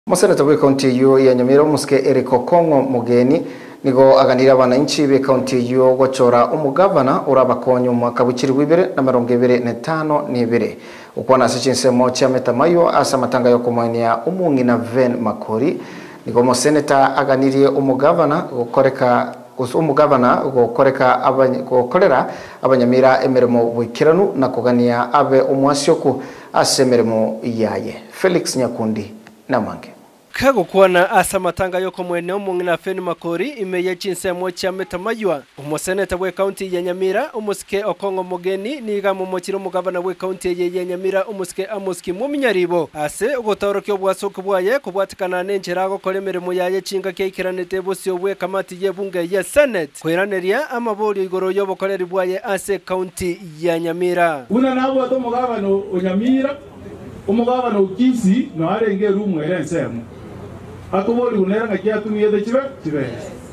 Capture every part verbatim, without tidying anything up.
Museneta wa kaunti yo ya Nyamira muske Eric Okongo Mugeni nigo aganira abananchi be kaunti yo gochora umugavana urabakonyo mwaka w'ikiri w'ibere na mirongo ibiri na tano n'ibere ukwana sichinsemo cha metamayo asa matanga yo kumwania umungi na Ven Makori nigo museneta aganiriye umugavana gukoreka umugavana gukoreka abakorera abanyamira emeremo wikiranu na kugania abe umwasyoku asemeremo yaye Felix Nyakundi namange kago kuana asa matanga yoko mwene umungi na Ven Makori imeye chinsemo cha metamaywa umuseneta we county ya Nyamira umuske Okongo Mugeni niga mumokiro mugavana we county ya Nyamira umuske amuski muminyaribo ase ugotorokyo bwasoko bwaye kubwatikana nenjerago kolemeremo yaye chinga kekiranete bosyo we kamati ye bunge ya Senate kwiraneria amabori igoro yobo koleri bwaye ase county ya Nyamira una nabo to mugavana Nyamira umugabana ukisi no arenge rumwe rensemo akubori unera ngakia tumiyede chibe chibe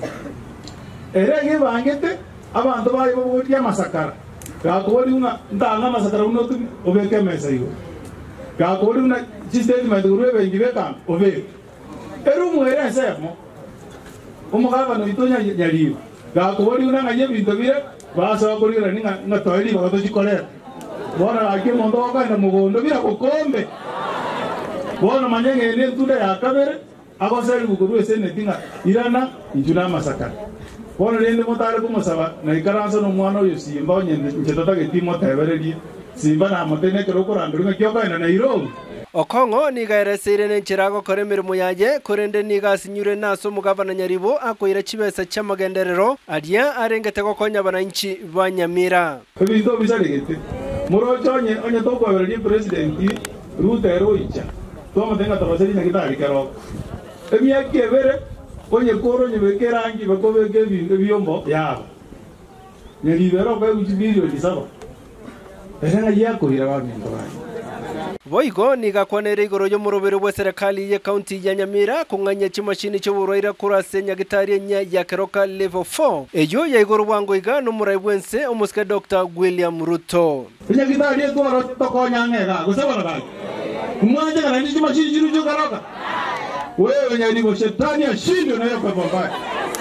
erenge bangete abantu bari boboti amasakara gakubori una ndanga masakara uno tumi obeke mesa yo gakubori una statement urebe ngibeka obe erumwe rensemo umugabana itonya nyariba gakubori una ngaye bintu bire basa bakorira ninga ngatoiri bagato Bona ake mondo waka na mugondo bira kukombe. Bona manyenge ne tuda ya kabere abasari buguru esene tinga irana injuna masaka. Bona rende motare ko musaba na ikaranso no mwana yo simba onyende nchetata ke timo tabereri simba na motene kero koranduru ngyoka na Nairobi. Okongo nigaire sire nenchirago koremirimo yaje kurende nigasinyure naso mugavana Nyaribo akoira chibesa chamagenderero adia arengete kokonya abananchi ba Nyamira. Ebintu bisaregete Morochonye onye toko abiri presidenti Ruto Roicha toma tenga tabaseri na kitari kero emia kebere onye koro nyebekerangi bakobeke bintu byombo yabo nyalibero kwa uchibirio lisaba eranga yako irawa bintu bani Boigo nigakwanere igoro yo murobero bwa serikali ya county ya Nyamira kunganya chimashini cyo buroira kurase nyagitari nya ya keroka level four ejo ya igoro wango iga no murayibwense umuske Doctor William Ruto nyagitari eto aro tokonya ngega gusaba na kumwanje kana ndi chimashini chiru cyo keroka wewe nyani bo shetani ashinde na yako baba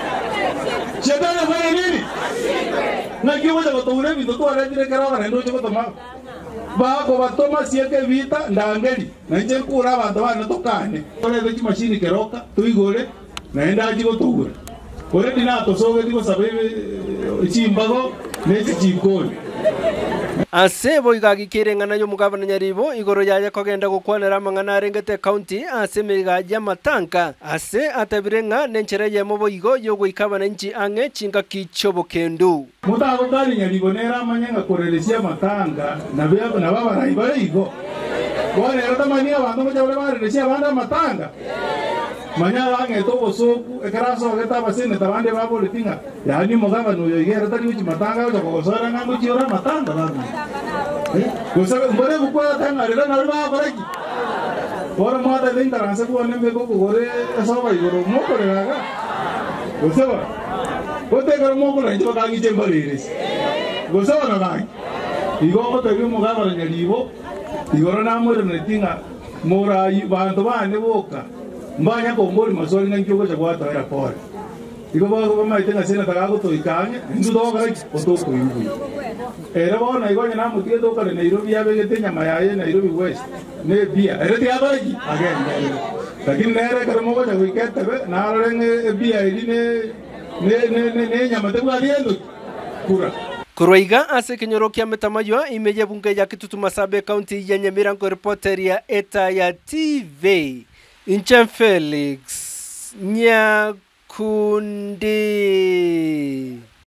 shetani fanya nini na kiwa za kutoure vitu to ara dire keroka ndo cyo kutoma bako batoma sieke vita ndangeli na nje kura abantu bana tokane ole beki machine keroka tuigore naenda ajigo tugura kore dina to soge diko sabe chimbago nezi chikoni ase boigagi kirengana yo mugavana Nyaribo igoro yaje kogenda gukwanera mangana arengete county ase mega ya matanka ase atabirenga nenchere yemo boigo yo guikabana nchi ange chinga kichobo kendu mutago kali Nyaribo nera manyanga koreresia matanga na bya na baba raiba igo bone era tamani abantu bajya bareresia banda matanga manyanga ange to bosoku ekaraso geta basene tabande babo letinga yani mugavana yo igera tari uchi matanga yo kogosora ngangu chiora matanga babo Gosaba mbere bukwa tanga rera na ba baraki bora mata dinta ranse ko nembe ko gore asaba igoro mo koreraga gosaba bote garo mo ko ranjo ka gi tembareres gosaba na ba igo ko te mo ga bara Nyaribo igoro na mo ne tinga mora bantu bane boka mbanya ko mbori masori ngan kyo ko jagwa ta era por igo ba ko ma itenga sena ta ko to ikanye ndu do ga ko to ko yubu era bona igo nyana mutie to kale Nairobi ya begete nyama yaye Nairobi West ne bia era ti abaji again lakini nere kare mo ko wikete be na renge bia ili ne ne ne ne nyama te bwa diendo kura Kuroiga ase kinyorokia metamaywa imeje bunge ya Kitutu Sabe county ya Nyamira ko reporter ya Eta ya T V Inchem Felix Nyakundi.